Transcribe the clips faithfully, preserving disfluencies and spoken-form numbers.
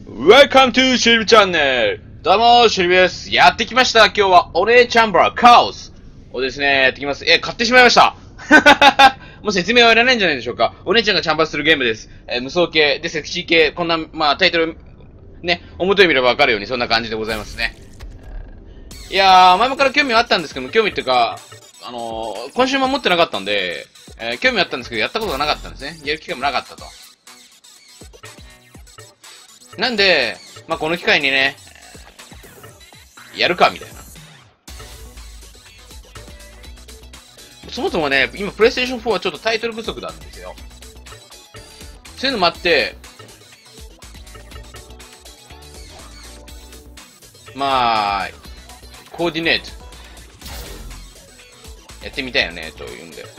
Welcome to シルビチャンネル。どうも、シルビです。やってきました。今日はお姉ちゃんバーカオスをですね、やってきます。え、買ってしまいました。もう説明はいらないんじゃないでしょうか。お姉ちゃんがチャンバーするゲームです。えー、無双系でセクシー系、こんな、まあタイトル、ね、表を見ればわかるようにそんな感じでございますね。いやー、前々から興味はあったんですけども、興味っていうか、あのー、今週も持ってなかったんで、えー、興味あったんですけど、やったことがなかったんですね。やる機会もなかったと。なんで、まあ、この機会にね、やるか、みたいな。そもそもね、今、プレイステーションフォーはちょっとタイトル不足なんですよ。そういうのもあって、まあ、コーディネート。やってみたいよね、というんで。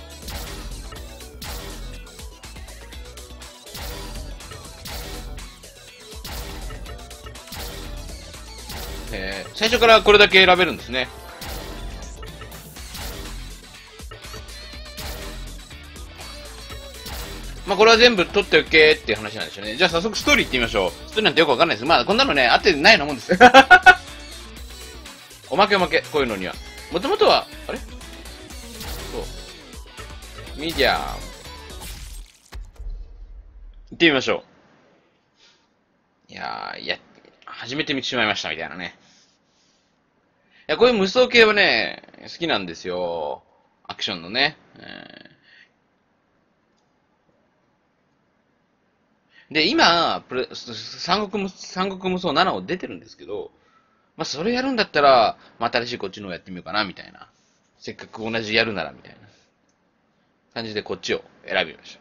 えー、最初からこれだけ選べるんですね。まあこれは全部取っておけっていう話なんでしょうね。じゃあ早速ストーリー行ってみましょう。ストーリーなんてよくわかんないです。まあこんなのね、あってないようなもんです。おまけおまけ、こういうのには。もともとは、あれそう。ミディアム。行ってみましょう。いやー、いや、初めて見てしまいましたみたいなね。いや、こういう無双系はね、好きなんですよ。アクションのね。えー、で、今、プレ三国無、三国無双ななを出てるんですけど、まあ、それやるんだったら、まあ、新しいこっちのをやってみようかな、みたいな。せっかく同じやるなら、みたいな感じでこっちを選びました。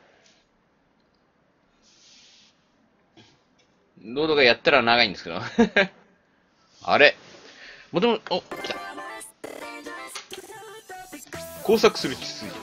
ロードがやったら長いんですけど。あれもともと、お、来た。工作する秩序。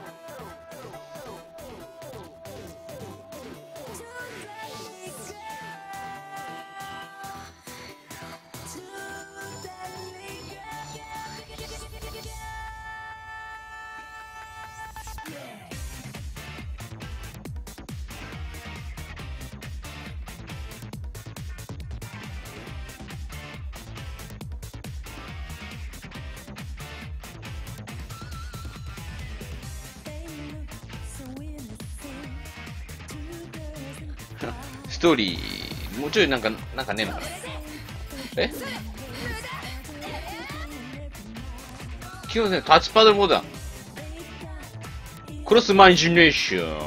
ストーリー、もうちょいなんか、なんかねえのかな。え基本ね、タッチパドルモードだ。クロスマイジネーション。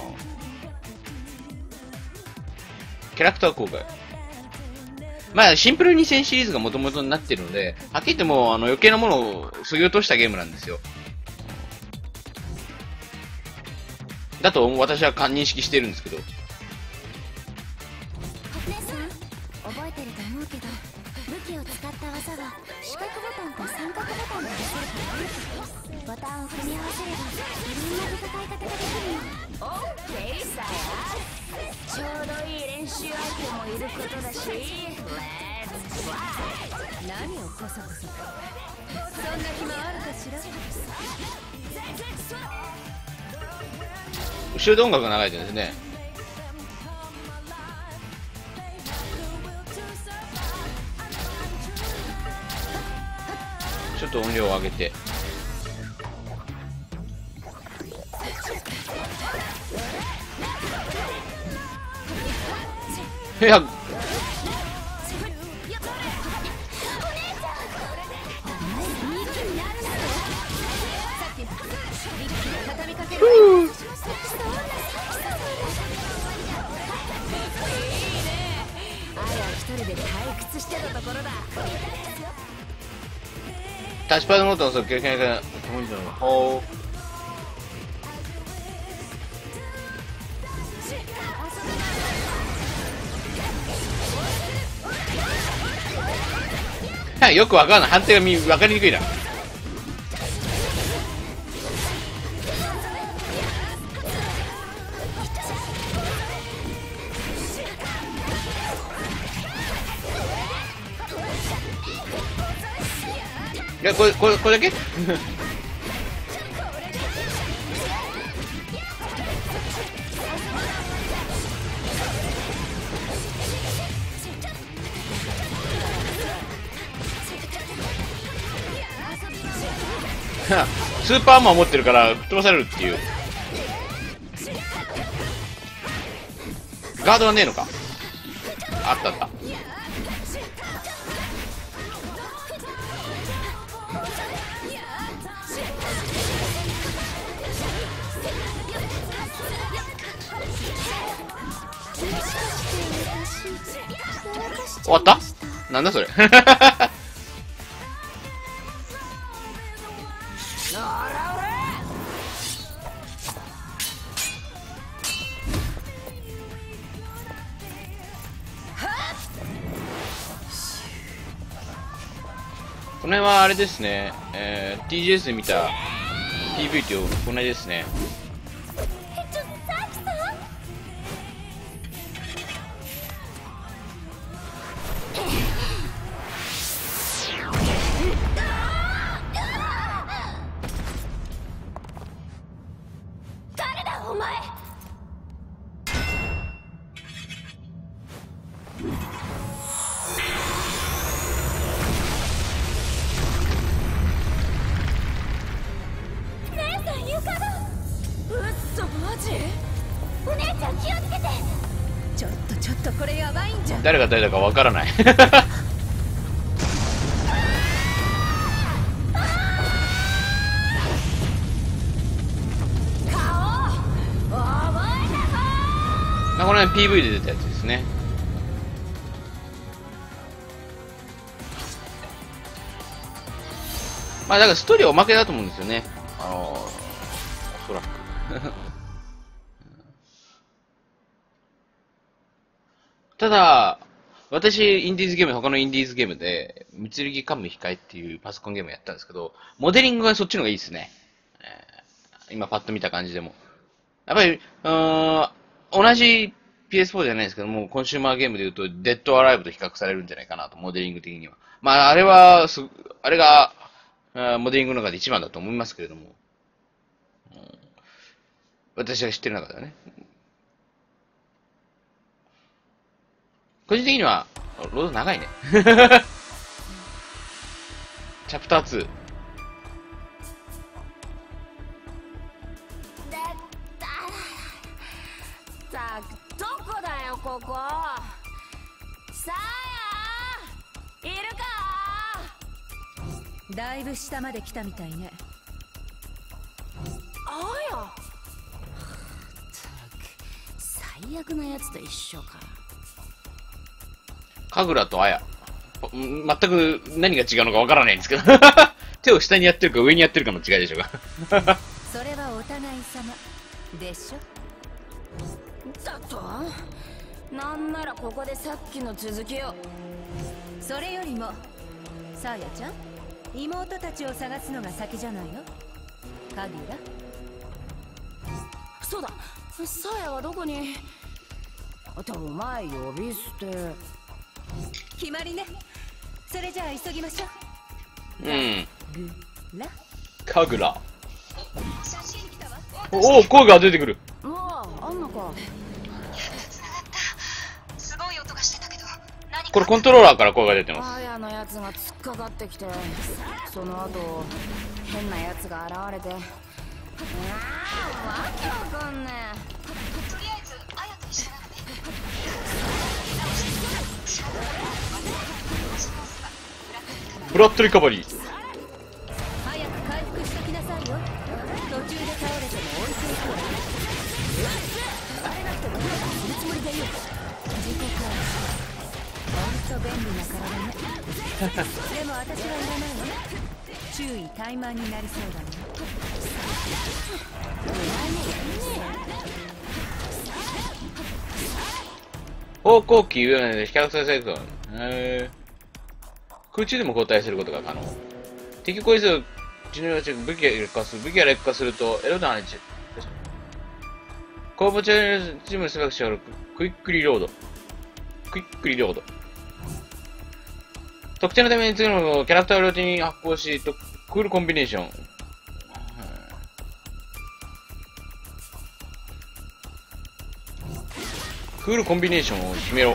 キャラクター公開。まあ、シンプルにせんシリーズが元々になってるので、はっきり言っても、あの、余計なものを削ぎ落としたゲームなんですよ。だと私は認識してるんですけど。 覚えてると思うけど、武器を使った技は四角ボタンと三角ボタンで出せるから、ボタンを組み合わせればいろんな戦い方ができるの。オッケーさあ、ちょうどいい練習相手もいることだし、レッツフライ。何をコソコソと、そんな暇あるかしら。 後ろで音楽が流れてるんですね。ちょっと音量を上げて。いや、タッチパドモードの即興系が友達のほう。はい、よくわかんない。判定が見分かりにくいな。いや、これ、これ、これだけスーパーアーマー持ってるから吹っ飛ばされるっていう。ガードはねえのか。あったあった。終わった？なんだそれ。この辺はあれですね、えー、ティージェーエス で見た ピーブイ と同じですね。 誰だお前。お姉ちゃん気をつけて。ちょっとちょっとこれやばいんじゃん。 誰が誰だかわからない。この辺 ピーブイ で出たやつですね。まあだからストーリーはおまけだと思うんですよね。あのー、おそらく。ただ、私、インディーズゲーム、他のインディーズゲームで、三剣カム控えっていうパソコンゲームやったんですけど、モデリングがそっちの方がいいですね。えー、今パッと見た感じでも。やっぱり、うーん、同じ ピーエスフォー じゃないですけども、コンシューマーゲームで言うと、デッドアライブと比較されるんじゃないかなと、モデリング的には。まあ、あれは、すあれが、モデリングの中で一番だと思いますけれども、うん、私が知ってる中ではね。個人的には、ロード長いね。チャプターツー。 さあ、どこだよ、ここ。さあや、いるか。 だいぶ下まで来たみたいね。 あや。ったく、最悪なやつと一緒か。 神楽と綾。全く何が違うのかわからないんですけど。手を下にやってるか上にやってるかの違いでしょうか。 それはお互い様でしょ。 だと？なんならここでさっきの続きを。 それよりもさあやちゃん、妹たちを探すのが先じゃないの？神楽。 そうだ、さあやはどこに。ってお前呼び捨て。 決まりね。それじゃあ急ぎましょう。 うん。 ら神楽。おお、声が出てくる。 うわあ、あんのか。 すごい音がしてたけど、何かこれコントローラーから声が出てます。 あやのやつが突っかかってきて、その後変なやつが現れて、ああ、わけわかんねえ。 とりあえずアヤと一緒なのね。 ブラッドリカバリー。 早く回復しときなさいよ。途中で倒れても置いていくわ。 誰だって僕らがするつもりだよ。 自己回復。ほんと便利な体ね。でも私はいらないわ。注意怠慢になりそうだね。 方向キー上で比較させると、へー空中でも交代することが可能。敵攻撃を地の中武器が劣化する。武器が劣化すると、エロダーネチ。攻防チームの選択肢がある。クイックリロード。クイックリロード。特定のために次のキャラクターを両手に発行し、クールコンビネーション。クールコンビネーションを決めろ。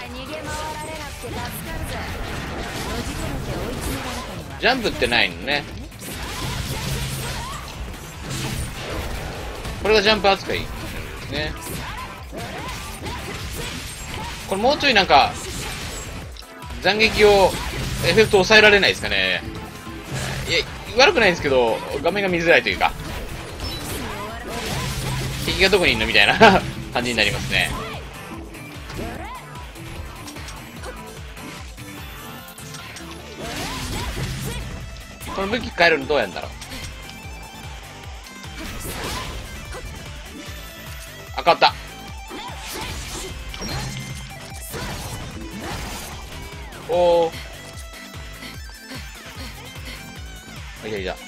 逃げ回られなくて助かるぜ。閉じ込めて追い詰められたのはジャンプってないのね。これがジャンプ扱いなんですね。これもうちょいなんか斬撃をエフェクト抑えられないですかね。いや悪くないんですけど画面が見づらいというか、敵がどこにいるのみたいな感じになりますね。この武器変えるのどうやるんだろう。あ、変わった。おー、あ、いやいや、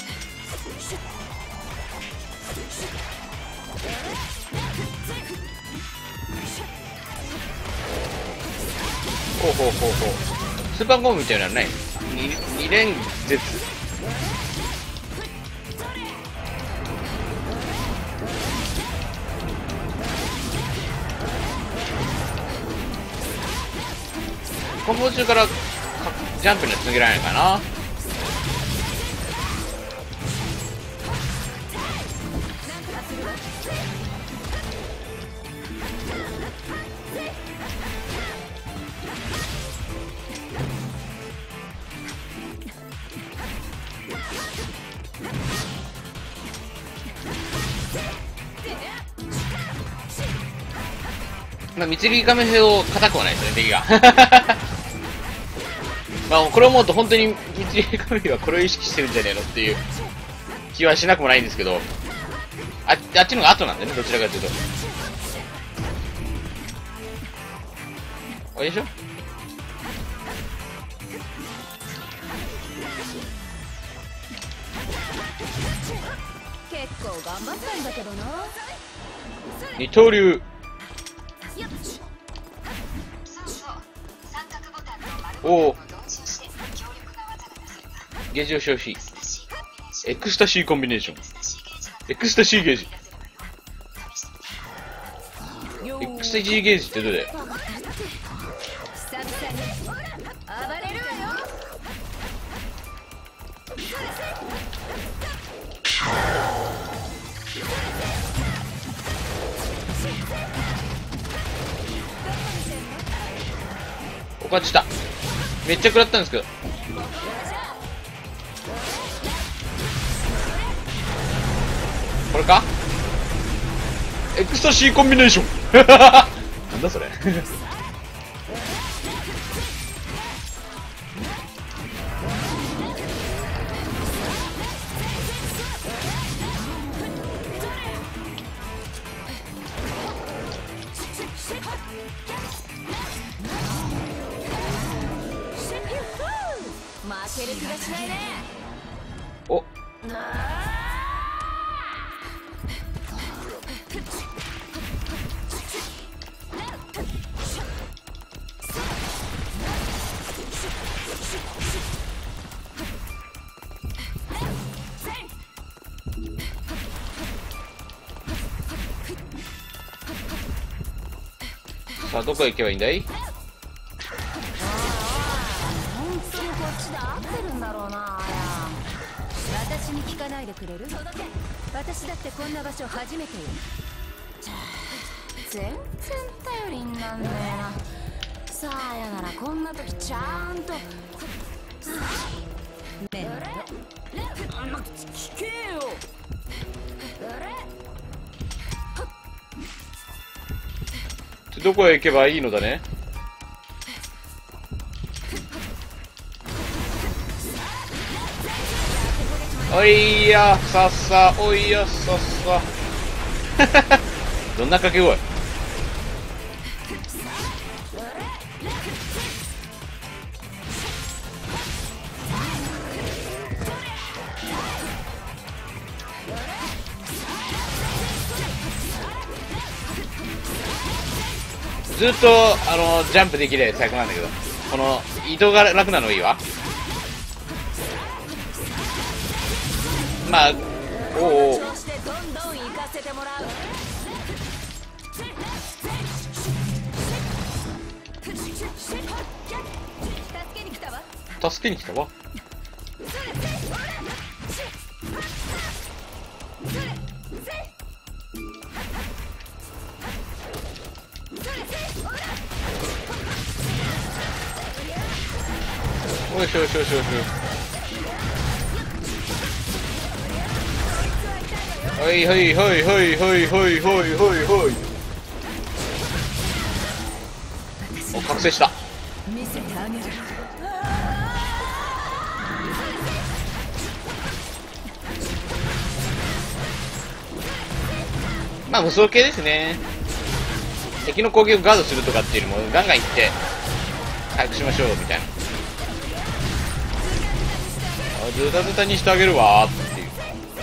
ほうほうほうほう。スーパーコンボみたいなのない。に連絶。コンボ中からジャンプにつなげられないかな。まあ、導き亀ほど硬くはないですね、敵が。まあ、これを思うと本当に導き亀はこれを意識してるんじゃねえのっていう気はしなくもないんですけど、あ, あっちの方が後なんだよね、どちらかというと。あれでしょ。 結構頑張ったんだけどな。 二刀流。おお、ゲージを消費。エクスタシーコンビネーション。エクスタシーゲージ。エクスタシーゲージってどれ？ 久々に暴れるわよ。 お勝ちした。めっちゃ食らったんですけど。これか？エクスタシーコンビネーション。なんだそれ。 負ける気がしないね。 お、さあどこへ行けばいいんだい？ 本当にこっちで合ってるんだろうな。私に聞かないでくれる？私だってこんな場所初めてよ。 全然頼りになんねえな。さあやならこんな時ちゃんとねえ聞けよ。 どこへ行けばいいのだね？おいやさっさ、おいやさっさ。どんな掛け声？ずっとあのジャンプできる最高なんだけど、この移動が楽なのいいわ。まあ、おおお。 調子でどんどん行かせてもらう。 けに来たわ。 助けに来たわ。よしよしよしよし。はいはいはいはいはいはいはいはいはい。お、覚醒した。 見せてあげる。 まあ無双系ですね。敵の攻撃をガードするとかっていうよりもガンガンいって回復しましょうみたいな。あ、ズタズタにしてあげるわーっていう。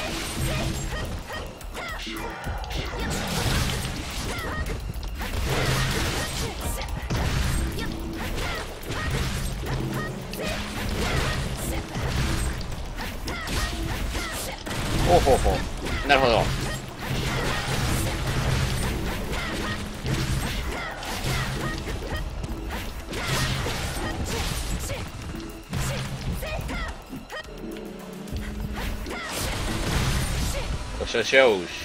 ほうほうほう、なるほど。よしよしよし。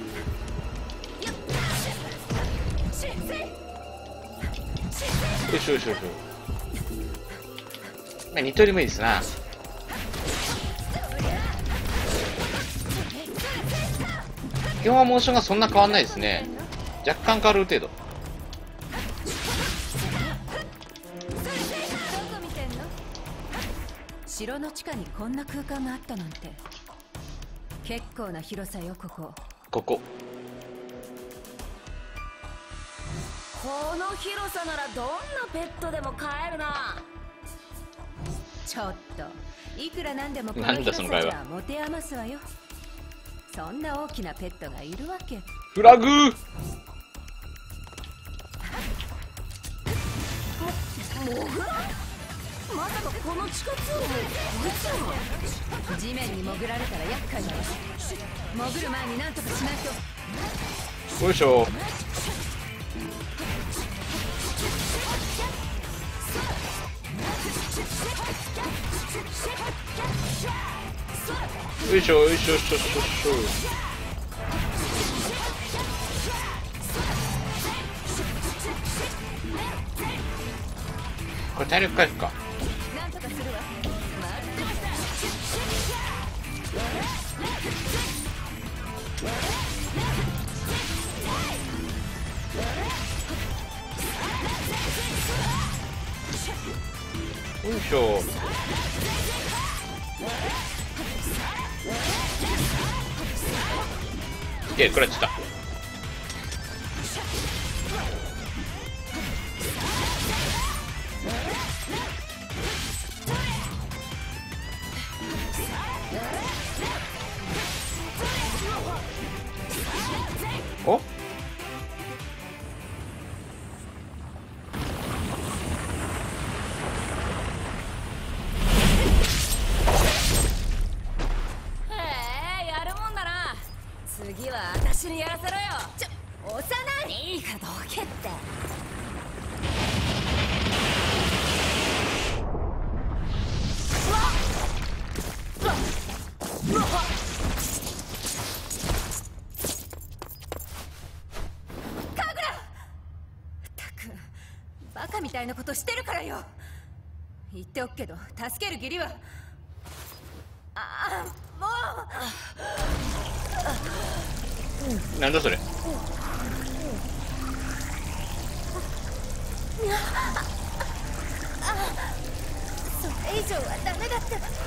よしよしよし。まあ二通りもいいですな。基本はモーションがそんな変わんないですね。若干変わる程度。 城の地下にこんな空間があったなんて。結構な広さよ、ここ。 ここ。 この広さならどんなペットでも飼えるな。 ちょっといくらなんでもこのなんだ広さじその会話。 ゃ持て余すわよ。そんな大きなペットがいるわけ。 フラグー。 まさかこの地下通路もこいつらが。 地面に潜られたら厄介だわ。潜る前に何とかしないと。 よいしょ。よいしょよいしょよいしょよいしょ。これ体力回復か。 なんとかするわ。 よいしょ。いけ、食らっちゃった。お？ 次は私にやらせろよ。ちょ、幼い。いいからどけって。うわっうわっうわっ。 カグラ。ったくバカみたいなことしてるからよ。言っておくけど助ける義理は。ああ、もう。 なんだそれ。 それ以上はダメだってば。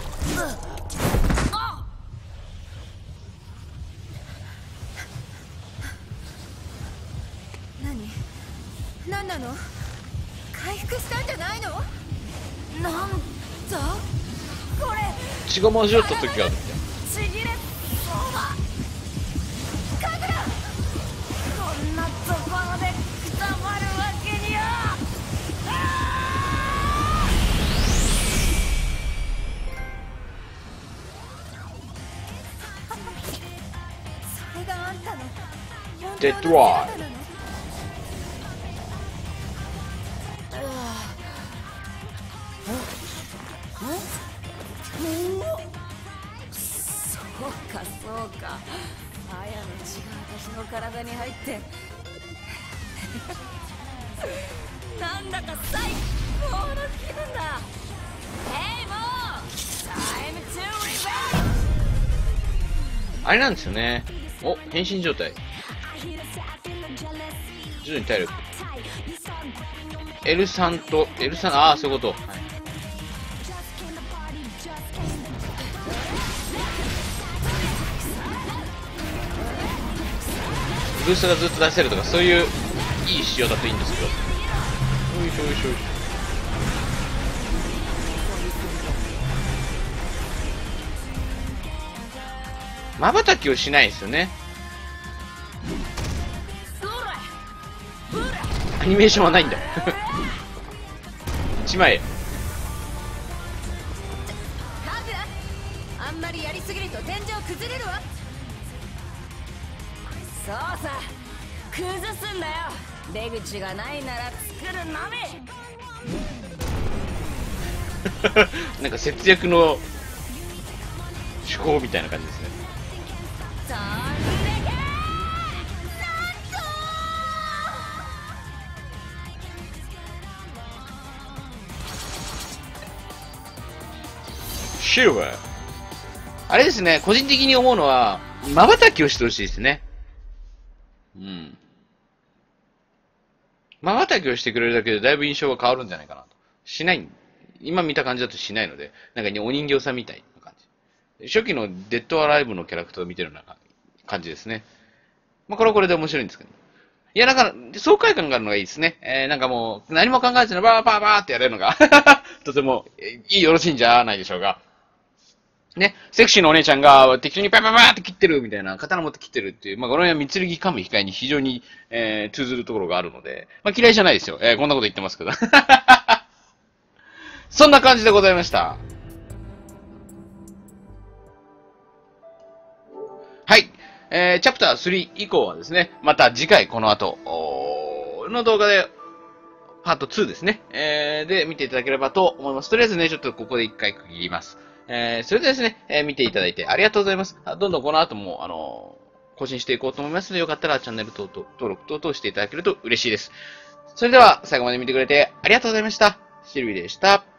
何？何なの？回復したんじゃないの？ なんだこれ。 血が交わった時がある。 ちぎれそうだ。カグラ、こんなところでくたばるわけには。 それがあんたのデッドワイ。 うそうか。あやの血が私の体に入ってなんだか最高の気分だ。ヘイもうタイムトゥリベンあれなんですよね。お、変身状態。徐々に体力。エルさん と、エルさん、ああ、そういうこと。はい、ブーストがずっと出せるとか、そういういい仕様だといいんですけど。よいしょよいしょよいしょ。瞬きをしないですよね。アニメーションはないんだ。一枚。 あんまりやりすぎると天井崩れるわ。そうさ、崩すんだよ。出口がないなら作るのみ。 なんか節約の手法みたいな感じですね。 そんだけシルバー。あれですね、個人的に思うのは、瞬きをしてほしいですね。うん。瞬きをしてくれるだけでだいぶ印象が変わるんじゃないかなと。しない。今見た感じだとしないので、なんかお人形さんみたいな感じ。初期のデッドアライブのキャラクターを見てるような感じですね。まあ、これはこれで面白いんですけど。いや、なんか、爽快感があるのがいいですね。えー、なんかもう、何も考えずにバーバーバーってやれるのが、とてもいい、よろしいんじゃないでしょうか。ね、セクシーなお姉ちゃんが適当にパパパーって切ってるみたいな、刀持って切ってるっていう、まあ、この辺は三剣神控えに非常に、えー、通ずるところがあるので、まあ、嫌いじゃないですよ。えー、こんなこと言ってますけど。そんな感じでございました。はい。えー、チャプタースリー以降はですね、また次回この後、の動画で、パートツーですね。えー、で、見ていただければと思います。とりあえずね、ちょっとここで一回区切ります。えー、それではですね、えー、見ていただいてありがとうございます。どんどんこの後も、あのー、更新していこうと思いますので、よかったらチャンネル登録等々していただけると嬉しいです。それでは、最後まで見てくれてありがとうございました。シルビーでした。